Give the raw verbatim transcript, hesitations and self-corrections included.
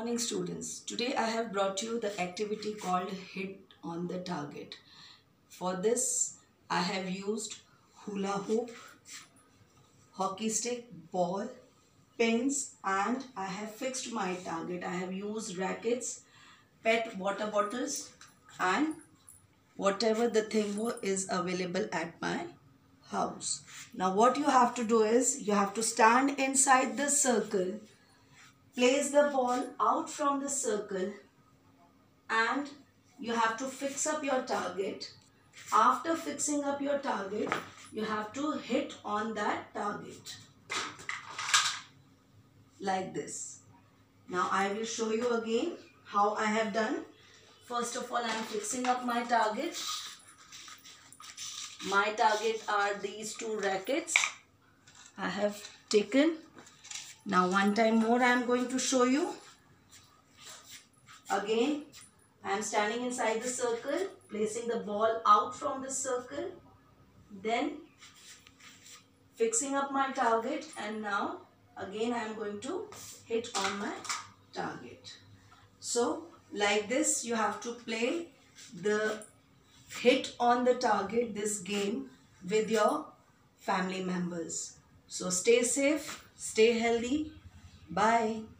Morning students, today I have brought you the activity called hit on the target. For this I have used hula hoop, hockey stick, ball, pins and I have fixed my target. I have used rackets, pet water bottles and whatever the thing is available at my house. Now what you have to do is you have to stand inside the circle. Place the ball out from the circle and you have to fix up your target. After fixing up your target, you have to hit on that target like this. Now I will show you again how I have done. First of all, I am fixing up my target. My target are these two rackets I have taken. Now one time more I am going to show you. Again, I am standing inside the circle, placing the ball out from the circle, then fixing up my target, and now again I am going to hit on my target. So like this you have to play the hit on the target, this game, with your family members. So stay safe, stay healthy. Bye.